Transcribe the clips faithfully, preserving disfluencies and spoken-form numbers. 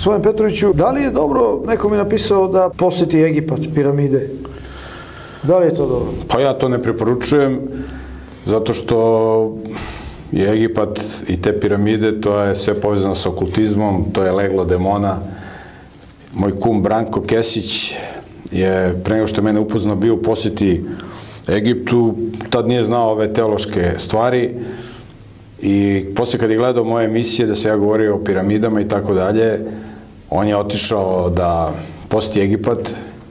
Gospodine Petroviću, da li je dobro, neko mi je napisao da poseti Egipat, piramide? Da li je to dobro? Pa ja to ne preporučujem, zato što je Egipat i te piramide, to je sve povezano sa okultizmom, to je leglo demona. Moj kum Branko Kesić je, pre nego što je mene upoznao, bio u poseti Egiptu, tad nije znao ove teološke stvari i posle kad je gledao moje emisije da se ja govorio o piramidama i tako dalje, on je otišao da poseti Egipat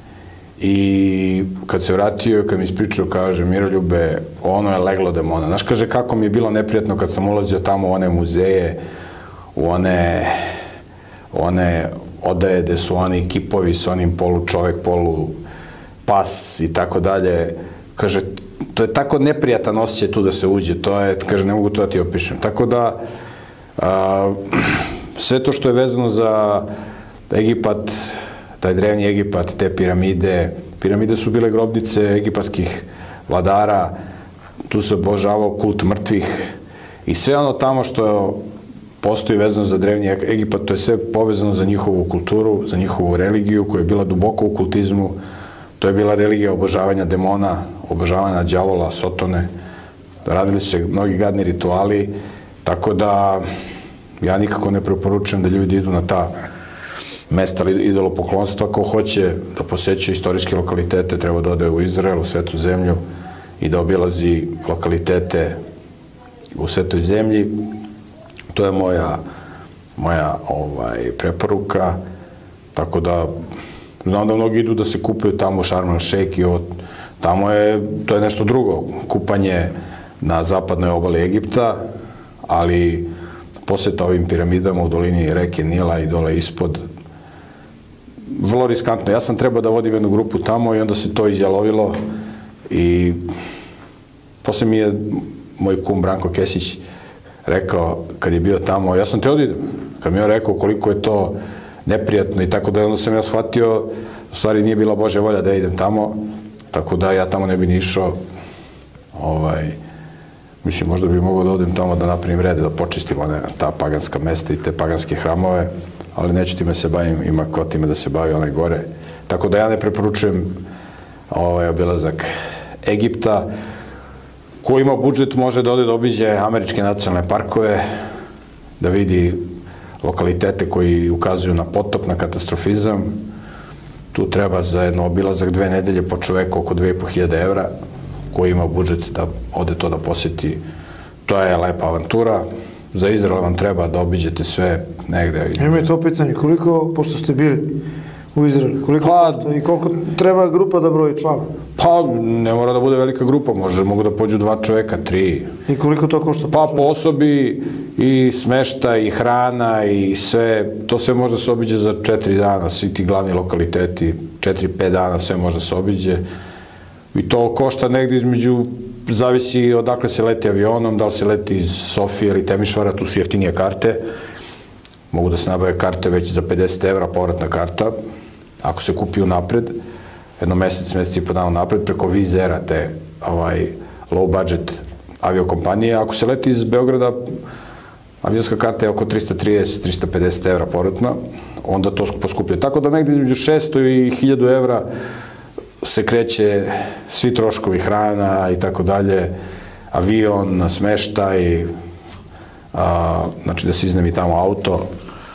i kad se vratio i kad mi ispričao, kaže, Miroljube, ono je leglo demona. Znaš, kaže, kako mi je bilo neprijatno kad sam ulazio tamo u one muzeje, u one, one odaje gde su oni kipovi s onim polu čovek, polu pas i tako dalje. Kaže, to je tako neprijatan osjećaj tu da se uđe, to je, kaže, ne mogu to da ti opišem. Tako da, a, sve to što je vezano za Egipat, taj drevni Egipat, te piramide, piramide su bile grobnice egipatskih vladara, tu se obožavao kult mrtvih i sve ono tamo što postoji vezano za drevni Egipat, to je sve povezano za njihovu kulturu, za njihovu religiju koja je bila duboko u kultizmu. To je bila religija obožavanja demona, obožavanja đavola, sotone. Radili su se mnogi gadni rituali, tako da ja nikako ne preporučujem da ljudi idu na ta mesta idolopoklonstva. Ko hoće da poseće istorijske lokalitete, treba da ode u Izrael, u Svetu zemlju i da obilazi lokalitete u Svetoj zemlji. To je moja, moja ovaj, preporuka, tako da znam da mnogi idu da se kupaju tamo u Šarm el Šejk i ovo, tamo je, to je nešto drugo, kupanje na zapadnoj obali Egipta, ali poseta ovim piramidama u dolini reke Nila i dole ispod, vrlo riskantno. Ja sam trebao da vodim jednu grupu tamo i onda se to izjalovilo i posle mi je moj kum Branko Kesić rekao, kad je bio tamo, ja sam te odidem, kad mi je rekao koliko je to neprijatno i tako da onda sam ja shvatio, u stvari nije bila Božja volja da idem tamo, tako da ja tamo ne bi ni išao, ovaj, mislim, možda bi mogao da odem tamo da napravim rede, da počistim one, ta paganska mesta i te paganske hramove, ali neću time se bavim, ima ko time da se bavi onaj gore. Tako da ja ne preporučujem ovaj obilazak Egipta. Ko ima budžet može da ode da obiđe američke nacionalne parkove, da vidi lokalitete koji ukazuju na potop, na katastrofizam. Tu treba za jedno obilazak dve nedelje po čoveku oko dve i po hiljade evra, ko ima budžet da ode to da poseti. To je lepa avantura. Za Izrael vam treba da obiđete sve negde. Ima je to pitanje, koliko, pošto ste bili u Izraelu, koliko košta i koliko treba grupa da broji člana? Pa, ne mora da bude velika grupa, može, mogu da pođu dva čoveka, tri. I koliko to košta? Pa, po osobi i smešta i hrana i sve, to sve može da se obiđe za četiri dana, svi ti glavni lokaliteti, četiri, pet dana sve može da se obiđe. I to košta negde između, zavisi odakle se leti avionom, da li se leti iz Sofije ili Temišvara, tu su jeftinije karte. Mogu da se nabave karte već za pedeset evra, povratna karta. Ako se kupi unapred, jedno mesec, mesec i po dana unapred, preko Wizz Aira, te ovaj, low budget aviokompanije. Ako se leti iz Beograda, avionska karta je oko trista trideset do trista pedeset evra povratna, onda to poskuplje. Tako da negde između šesto i hiljadu evra se kreće svi troškovi, hrana i tako dalje, avion, smeštaj, znači da se iznemi tamo auto.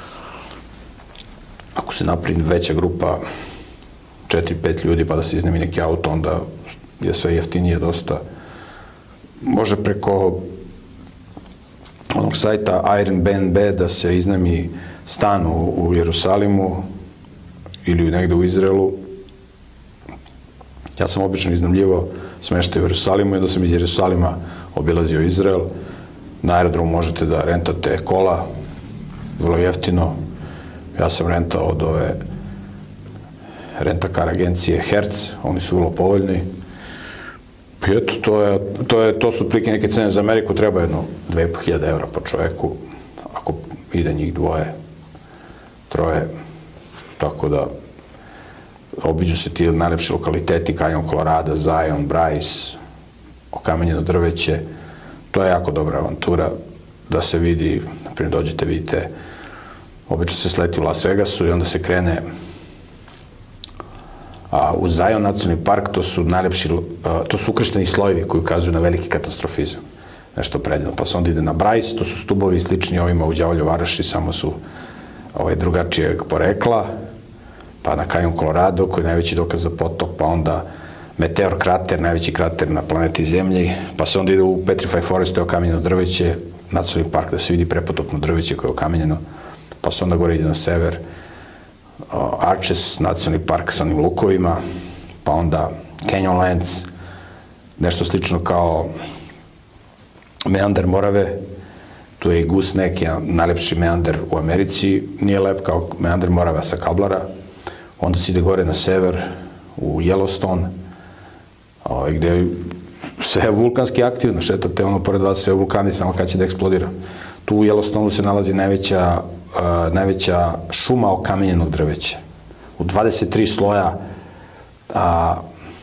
Ako se napravi veća grupa, četiri pet ljudi, pa da se iznemi neki auto, onda je sve jeftinije dosta. Može preko onog sajta Airbnb da se iznemi stan u Jerusalimu ili negde u Izraelu. Ja sam obično iznajmljivao smeštaj u Jerusalimu i onda sam iz Jerusalima obilazio Izrael. Na aerodromu možete da rentate kola, vrlo jeftino. Ja sam rentao od ove rentakar agencije Hertz, oni su vrlo povoljni. I eto, to, je, to, je, to su otprilike neke cene za Ameriku, treba jedno dve i po hiljade evra po čoveku, ako ide njih dvoje, troje, tako da obiđu se ti najlepši lokaliteti, Kanjon Kolorada, Zion, Bryce, okamenjeno drveće. To je jako dobra avantura da se vidi, naprimjer dođete, vidite obično se sleti u Las Vegasu i onda se krene a, u Zion nacionalni park, to su najlepši, a, to su ukršteni slojevi koji ukazuju na veliki katastrofizam. Nešto predivno. Pa se onda ide na Bryce, to su stubovi slični ovima u Đavoljoj Varoši, samo su ovaj, drugačijeg porekla, pa na Canyon Colorado, koji je najveći dokaz za potop, pa onda Meteor krater, najveći krater na planeti Zemlji, pa se onda ide u Petrified Forest, to je okamenjeno drveće, nacionalni park, da se vidi prepotopno drveće koje je okamenjeno, pa se onda gore ide na sever, Arches, nacionalni park sa onim lukovima, pa onda Canyonlands, nešto slično kao Meander Morave, tu je i Gooseneck, jedan najlepši meander u Americi, nije lep kao Meander Morava sa Kablara, onda se ide gore na sever, u Yellowstone, gde je sve vulkanski aktivno, šetate ono pored vas, sve vulkani, samo kad će da eksplodira. Tu u Yellowstoneu se nalazi najveća, najveća šuma okamenjenog drveća. U dvadeset tri sloja a,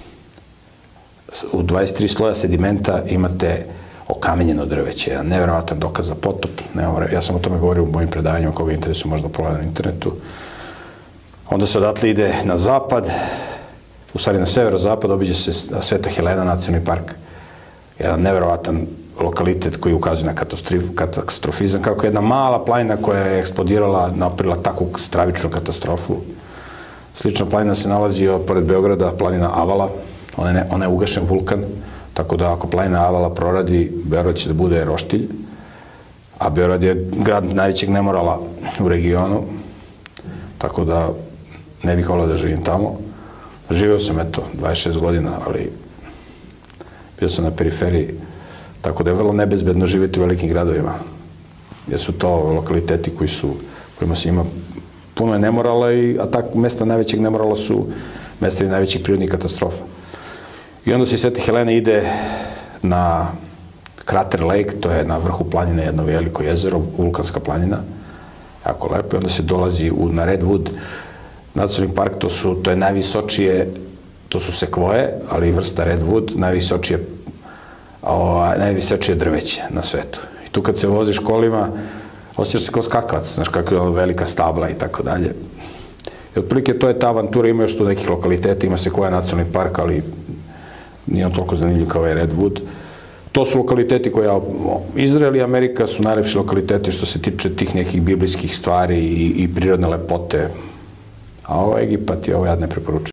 u dvadeset tri sloja sedimenta imate okamenjeno drveće, jedan nevjerovatan dokaz za potop. Ja sam o tome govorio u mojim predavanjima, koga interesuje možda pogleda na internetu. Onda se odatle ide na zapad, u stvari na severo-zapad, obiđe se Sveta Helena, nacionalni park, jedan nevjerovatan lokalitet koji ukazuje na katastrofizam, kako jedna mala planina koja je eksplodirala, napravila takvu stravičnu katastrofu. Slična planina se nalazi pored Beograda, planina Avala, ona je ugašen vulkan, tako da ako planina Avala proradi, Beograd će da bude roštilj, a Beograd je grad najvećeg nemorala u regionu, tako da ne bih volao da živim tamo. Živeo sam, eto, dvadeset šest godina, ali bio sam na periferiji, tako da je vrlo nebezbedno živjeti u velikim gradovima, jer su to lokaliteti koji su, kojima se ima puno je nemorala, a tako mesta najvećeg nemorala su mesta i najvećih prirodnih katastrofa. I onda se iz Svete Helene ide na Crater Lake, to je na vrhu planine jedno veliko jezero, vulkanska planina, jako lepo, i onda se dolazi na Redwood, nacionalni park, to su, to je najvisočije, to su sekvoje, ali i vrsta Redwood, najvisočije, najvisočije drveće na svetu. I tu kad se voziš kolima, osjećaš se kao skakavac, znaš kako je velika stabla i tako dalje. I otprilike to je ta avantura, ima još tu nekih lokaliteta, ima Sekvoja nacionalni park, ali nije on toliko zanimljiv kao je Redwood. To su lokaliteti koje, Izrael i Amerika su najlepši lokaliteti što se tiče tih nekih biblijskih stvari i, i prirodne lepote. A ovo Egipat i ovo ja ne preporučujem.